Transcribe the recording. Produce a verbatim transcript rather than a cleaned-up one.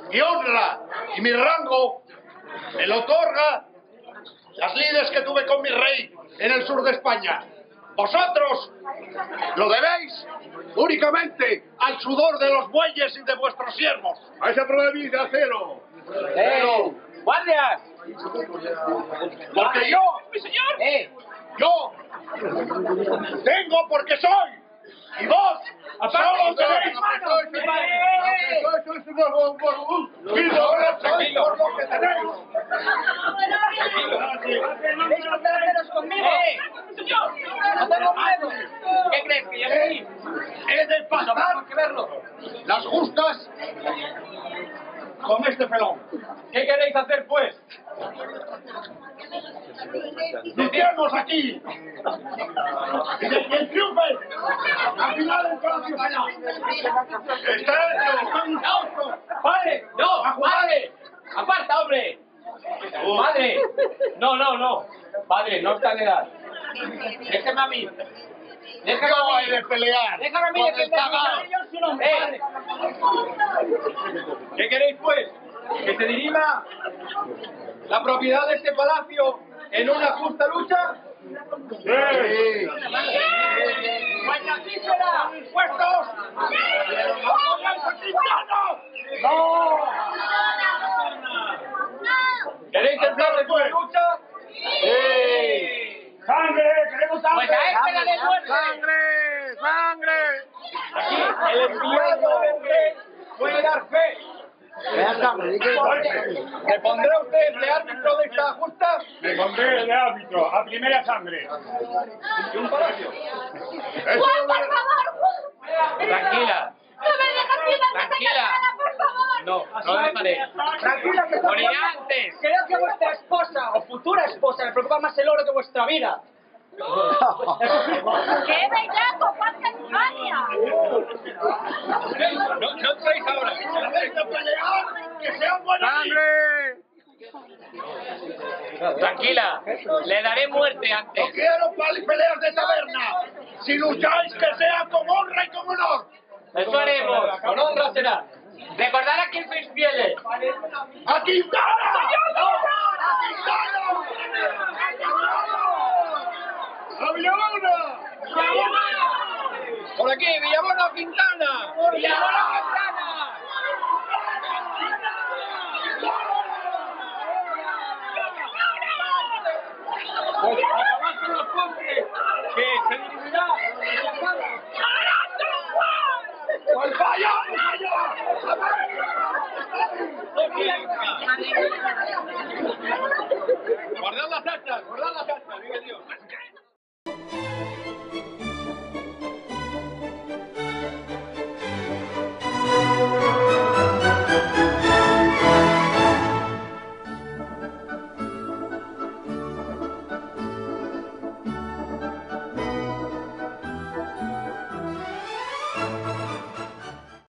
mi honra y mi rango me lo otorga las lides que tuve con mi rey en el sur de España. Vosotros lo debéis únicamente al sudor de los bueyes y de vuestros siervos. ¡A esa prueba de vida, cero! ¡Eh! ¡Guardias! Porque yo, ¡Mi señor! ¡Eh! yo, tengo porque soy. Y vos, solo tenéis manos. Y ahora sois por lo que tenéis. ¿Queréis haceros conmigo? ¡Eh! ¡Mi señor! ¡No tengo miedo! ¿Qué crees? ¿Que ya estoy? He de pasar que verlo. las justas con este pelón. ¿Qué queréis hacer, pues? Luchemos aquí. Y de quien triunfe, al final del Palacio Real. Está hecho. ¡No! ¡Padre! ¡No! ¡Padre! ¡Aparta, hombre! ¡Padre! No, no, no. Padre, no está en edad. Déjeme a mí. Déjame No a hay mí. de pelear. Déjame a mí con de el que zagal. yo su nombre, padre. ¿Qué queréis, pues? ¿Que se dirima la propiedad de este palacio en una justa lucha? Sí. ¡Pues así será! ¡Puestos! ¡No! ¿Queréis entrar en una lucha? ¡Sí! ¡Sangre! ¡Queremos sangre! Pues a este dale muerte. ¡Sangre! ¡Sangre! Aquí, el enviado del rey puede dar fe. ¿Se pondrá usted de árbitro de esta justa? Me pondré de árbitro, a primera sangre. ¿Y un palacio? ¡Juan, por favor! Tranquila. ¡No me dejas vivir! Tranquila. por favor! No, no lo dejaré. Tranquila, que Morirá antes. creo que vuestra esposa o futura esposa le preocupa más el oro que vuestra vida. ¡Qué bellaco! ¡Cuánta infamia! No, no entréis ahora. ¡Hacéis de pelear! ¡Que sean buenos! ¡Sangre! Tranquila. Le daré muerte ¡No antes. quiero pal- peleas de taberna! ¡Si lucháis, que sea con honra y con honor! Eso haremos. Con honra será. Recordad a quién sois fieles. ¡A Quintana! ¡A Quintana! ¡A Villalona! Por aquí, Villabona o Quintana. ¡Villabuena!